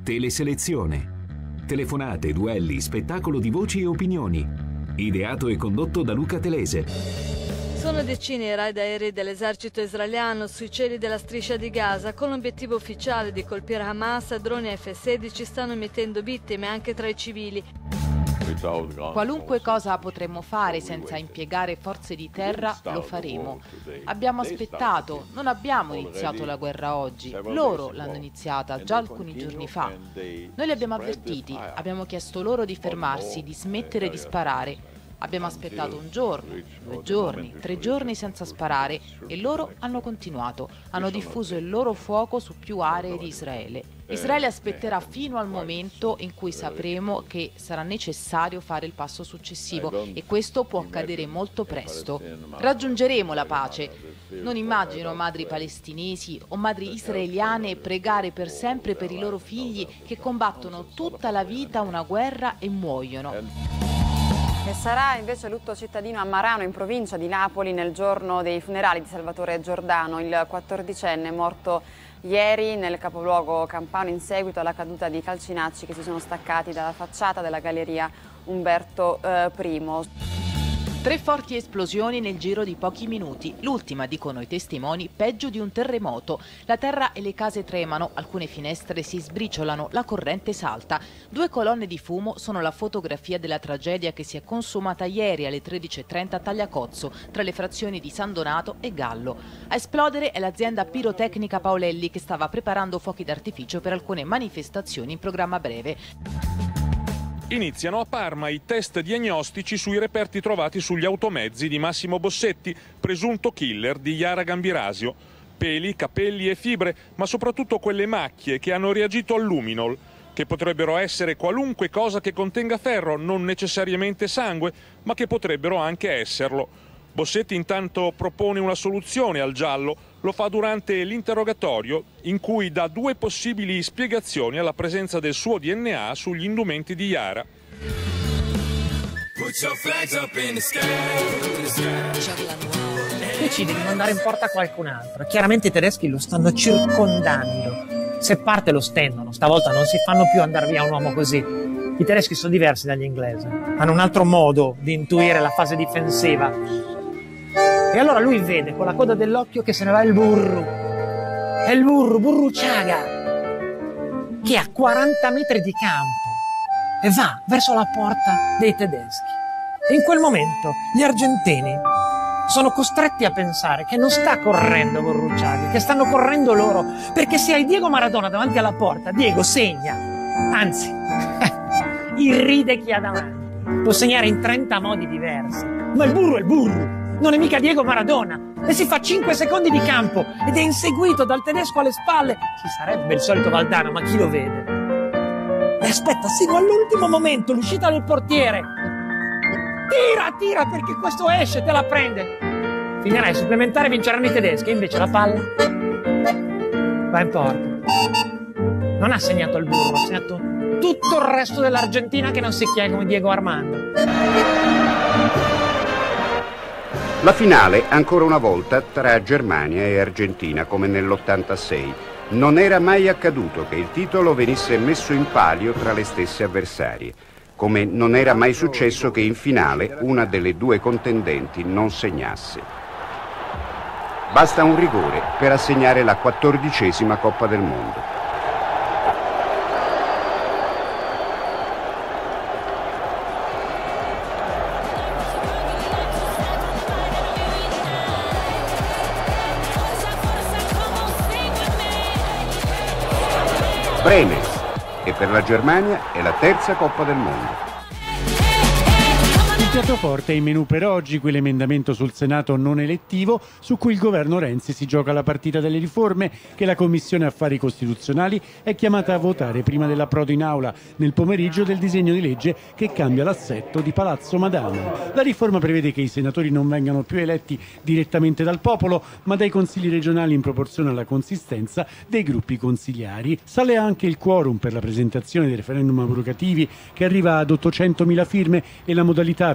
Teleselezione. Telefonate, duelli, spettacolo di voci e opinioni. Ideato e condotto da Luca Telese. Sono decine i raid aerei dell'esercito israeliano sui cieli della striscia di Gaza con l'obiettivo ufficiale di colpire Hamas. Droni F-16 stanno mettendo vittime anche tra i civili. Qualunque cosa potremmo fare senza impiegare forze di terra, lo faremo. Abbiamo aspettato, non abbiamo iniziato la guerra oggi. Loro l'hanno iniziata già alcuni giorni fa. Noi li abbiamo avvertiti, abbiamo chiesto loro di fermarsi, di smettere di sparare. Abbiamo aspettato un giorno, 2 giorni, 3 giorni senza sparare e loro hanno continuato, hanno diffuso il loro fuoco su più aree di Israele. Israele aspetterà fino al momento in cui sapremo che sarà necessario fare il passo successivo e questo può accadere molto presto. Raggiungeremo la pace. Non immagino madri palestinesi o madri israeliane pregare per sempre per i loro figli che combattono tutta la vita una guerra e muoiono. E sarà invece lutto cittadino a Marano, in provincia di Napoli, nel giorno dei funerali di Salvatore Giordano, il 14enne morto ieri nel capoluogo campano in seguito alla caduta di calcinacci che si sono staccati dalla facciata della galleria Umberto I. 3 forti esplosioni nel giro di pochi minuti. L'ultima, dicono i testimoni, peggio di un terremoto. La terra e le case tremano, alcune finestre si sbriciolano, la corrente salta. 2 colonne di fumo sono la fotografia della tragedia che si è consumata ieri alle 13:30 a Tagliacozzo, tra le frazioni di San Donato e Gallo. A esplodere è l'azienda pirotecnica Paolelli, che stava preparando fuochi d'artificio per alcune manifestazioni in programma a breve. Iniziano a Parma i test diagnostici sui reperti trovati sugli automezzi di Massimo Bossetti, presunto killer di Yara Gambirasio. Peli, capelli e fibre, ma soprattutto quelle macchie che hanno reagito al luminol, che potrebbero essere qualunque cosa che contenga ferro, non necessariamente sangue, ma che potrebbero anche esserlo. Bossetti intanto propone una soluzione al giallo, lo fa durante l'interrogatorio in cui dà 2 possibili spiegazioni alla presenza del suo DNA sugli indumenti di Yara. Decide di mandare in porta qualcun altro. Chiaramente i tedeschi lo stanno circondando. Se parte lo stendono, stavolta non si fanno più andare via un uomo così. I tedeschi sono diversi dagli inglesi, hanno un altro modo di intuire la fase difensiva. E allora lui vede con la coda dell'occhio che se ne va il burro. È il Burruchaga, che ha 40 metri di campo e va verso la porta dei tedeschi. E in quel momento gli argentini sono costretti a pensare che non sta correndo Burruchaga, che stanno correndo loro, perché se hai Diego Maradona davanti alla porta, Diego segna, anzi, irride chi ha davanti. Può segnare in 30 modi diversi, ma il burro è il burro. Non è mica Diego Maradona, e si fa 5 secondi di campo ed è inseguito dal tedesco alle spalle. Ci sarebbe il solito Valdano, ma chi lo vede? E aspetta sino all'ultimo momento l'uscita del portiere. Tira perché questo esce, te la prende. Finirà il supplementare e vinceranno i tedeschi, invece la palla va in porta. Non ha segnato il burro, ha segnato tutto il resto dell'Argentina che non si chiama come Diego Armando. La finale, ancora una volta, tra Germania e Argentina, come nell'86. Non era mai accaduto che il titolo venisse messo in palio tra le stesse avversarie, come non era mai successo che in finale una delle 2 contendenti non segnasse. Basta un rigore per assegnare la 14ª Coppa del Mondo. Bremen, e per la Germania è la 3ª Coppa del Mondo. Il piatto forte è in menù per oggi, quell'emendamento sul Senato non elettivo su cui il governo Renzi si gioca la partita delle riforme che la Commissione Affari Costituzionali è chiamata a votare prima dell'approdo in aula nel pomeriggio del disegno di legge che cambia l'assetto di Palazzo Madama. La riforma prevede che i senatori non vengano più eletti direttamente dal popolo ma dai consigli regionali in proporzione alla consistenza dei gruppi consigliari. Sale anche il quorum per la presentazione dei referendum abrogativi che arriva ad 800.000 firme e la modalità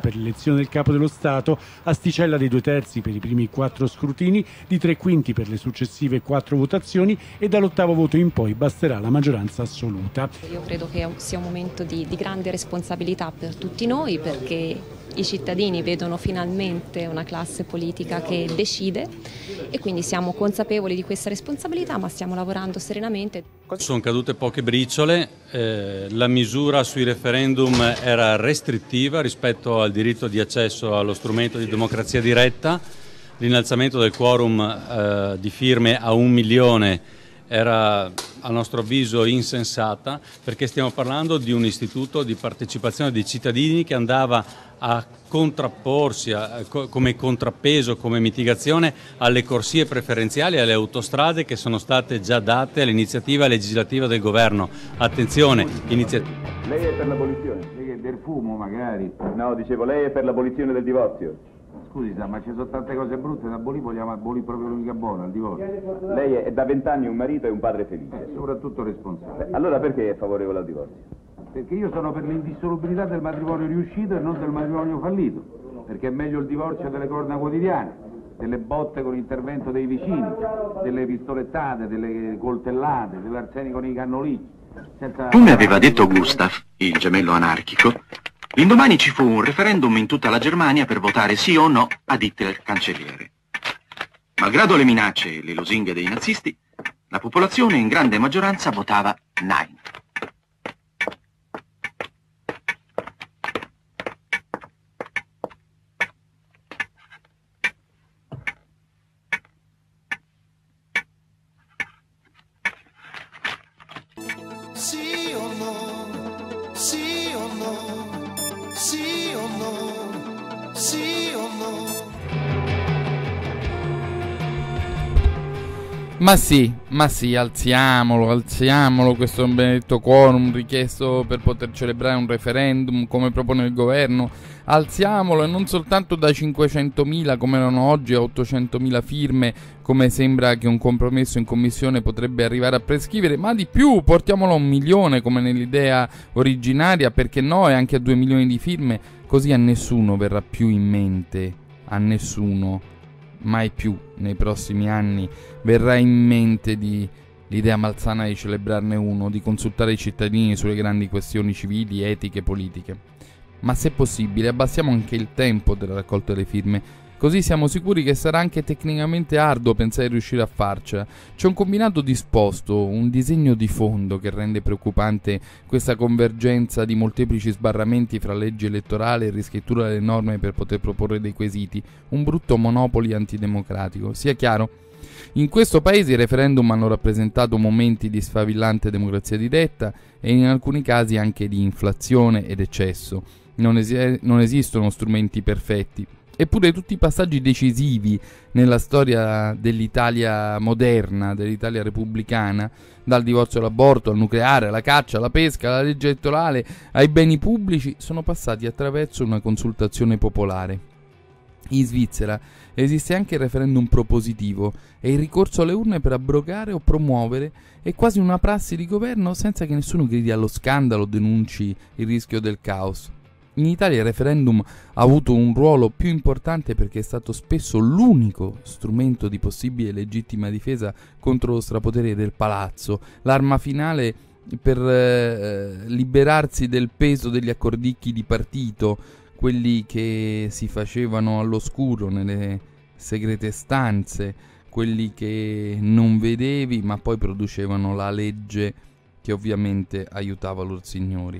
per l'elezione del Capo dello Stato, asticella dei 2/3 per i primi 4 scrutini, di 3/5 per le successive 4 votazioni e dall'8º voto in poi basterà la maggioranza assoluta. Io credo che sia un momento di grande responsabilità per tutti noi, perché i cittadini vedono finalmente una classe politica che decide e quindi siamo consapevoli di questa responsabilità, ma stiamo lavorando serenamente. Sono cadute poche briciole, la misura sui referendum era restrittiva rispetto al diritto di accesso allo strumento di democrazia diretta, l'innalzamento del quorum di firme a 1 milione era a nostro avviso insensata, perché stiamo parlando di un istituto di partecipazione dei cittadini che andava a contrapporsi come contrappeso, come mitigazione alle corsie preferenziali e alle autostrade che sono state già date all'iniziativa legislativa del governo. Attenzione, Lei è per l'abolizione? Lei è del fumo magari? No, dicevo, lei è per l'abolizione del divorzio? Scusi, ma ci sono tante cose brutte da abolire, vogliamo abolire proprio l'unica buona, il divorzio. Lei è da 20 anni un marito e un padre felice. Soprattutto responsabile. Allora perché è favorevole al divorzio? Perché io sono per l'indissolubilità del matrimonio riuscito e non del matrimonio fallito. Perché è meglio il divorzio delle corna quotidiane, delle botte con l'intervento dei vicini, delle pistolettate, delle coltellate, dell'arsenico nei cannolini. Come aveva detto Gustav, il gemello anarchico, l'indomani ci fu un referendum in tutta la Germania per votare sì o no ad Hitler cancelliere. Malgrado le minacce e le lusinghe dei nazisti, la popolazione in grande maggioranza votava Nein. Sì o no? Sì o no? Sì o no? Sì o no? Ma sì, alziamolo questo benedetto quorum richiesto per poter celebrare un referendum come propone il governo. Alziamolo, e non soltanto da 500.000 come erano oggi a 800.000 firme, come sembra che un compromesso in commissione potrebbe arrivare a prescrivere, ma di più, portiamolo a 1 milione come nell'idea originaria, perché no, e anche a 2 milioni di firme, così a nessuno verrà più in mente, a nessuno, mai più nei prossimi anni verrà in mente l'idea malsana di celebrarne uno, di consultare i cittadini sulle grandi questioni civili, etiche, politiche. Ma se possibile abbassiamo anche il tempo della raccolta delle firme, così siamo sicuri che sarà anche tecnicamente arduo pensare di riuscire a farcela. C'è un combinato disposto, un disegno di fondo che rende preoccupante questa convergenza di molteplici sbarramenti fra legge elettorale e riscrittura delle norme per poter proporre dei quesiti, un brutto monopoli antidemocratico. Sia chiaro, in questo paese i referendum hanno rappresentato momenti di sfavillante democrazia diretta e in alcuni casi anche di inflazione ed eccesso. Non esistono strumenti perfetti. Eppure tutti i passaggi decisivi nella storia dell'Italia moderna, dell'Italia repubblicana, dal divorzio all'aborto, al nucleare, alla caccia, alla pesca, alla legge elettorale, ai beni pubblici, sono passati attraverso una consultazione popolare. In Svizzera esiste anche il referendum propositivo e il ricorso alle urne per abrogare o promuovere è quasi una prassi di governo senza che nessuno gridi allo scandalo o denunci il rischio del caos. In Italia il referendum ha avuto un ruolo più importante perché è stato spesso l'unico strumento di possibile legittima difesa contro lo strapotere del palazzo, l'arma finale per liberarsi del peso degli accordicchi di partito, quelli che si facevano all'oscuro nelle segrete stanze, quelli che non vedevi ma poi producevano la legge che ovviamente aiutava loro signori.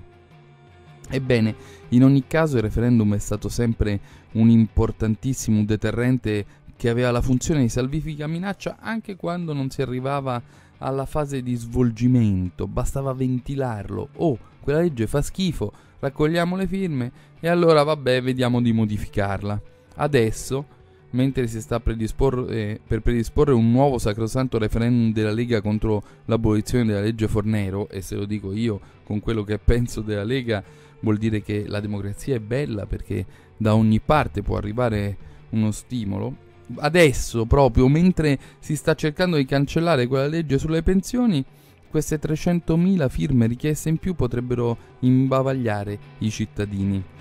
Ebbene, in ogni caso il referendum è stato sempre un importantissimo deterrente che aveva la funzione di salvifica minaccia anche quando non si arrivava alla fase di svolgimento, bastava ventilarlo. Oh, quella legge fa schifo, raccogliamo le firme e allora vabbè, vediamo di modificarla. Adesso, mentre si sta per predisporre un nuovo sacrosanto referendum della Lega contro l'abolizione della legge Fornero, e se lo dico io con quello che penso della Lega, vuol dire che la democrazia è bella perché da ogni parte può arrivare uno stimolo. Adesso, proprio mentre si sta cercando di cancellare quella legge sulle pensioni, queste 300.000 firme richieste in più potrebbero imbavagliare i cittadini.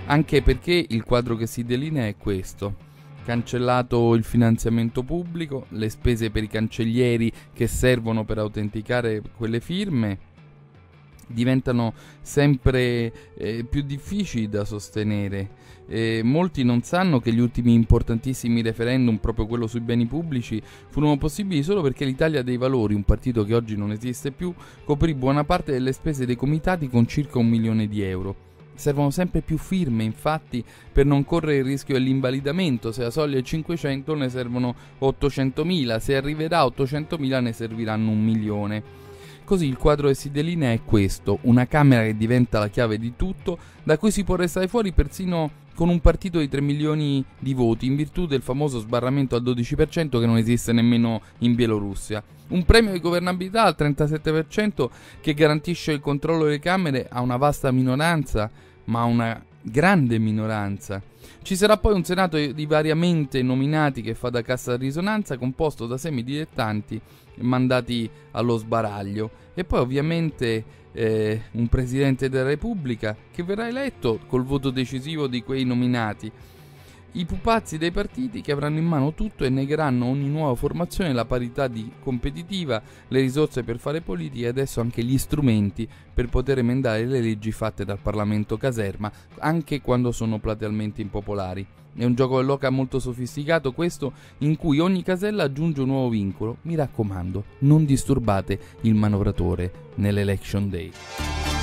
anche perché il quadro che si delinea è questo: cancellato il finanziamento pubblico, le spese per i cancellieri che servono per autenticare quelle firme diventano sempre più difficili da sostenere. Molti non sanno che gli ultimi importantissimi referendum, proprio quello sui beni pubblici, furono possibili solo perché l'Italia dei Valori, un partito che oggi non esiste più, coprì buona parte delle spese dei comitati con circa 1 milione di euro. Servono sempre più firme, infatti, per non correre il rischio dell'invalidamento. Se la soglia è 500 ne servono 800.000, se arriverà a 800.000 ne serviranno 1 milione. Così il quadro che si delinea è questo: una Camera che diventa la chiave di tutto, da cui si può restare fuori persino con un partito di 3 milioni di voti, in virtù del famoso sbarramento al 12% che non esiste nemmeno in Bielorussia. Un premio di governabilità al 37% che garantisce il controllo delle Camere a una vasta minoranza, ma a una grande minoranza. Ci sarà poi un Senato di variamente nominati che fa da cassa di risonanza, composto da semidilettanti mandati allo sbaraglio, e poi ovviamente un Presidente della Repubblica che verrà eletto col voto decisivo di quei nominati. I pupazzi dei partiti che avranno in mano tutto e negheranno ogni nuova formazione la parità competitiva, le risorse per fare politica e adesso anche gli strumenti per poter emendare le leggi fatte dal Parlamento caserma, anche quando sono platealmente impopolari. È un gioco dell'oca molto sofisticato questo, in cui ogni casella aggiunge un nuovo vincolo. Mi raccomando, non disturbate il manovratore nell'Election Day.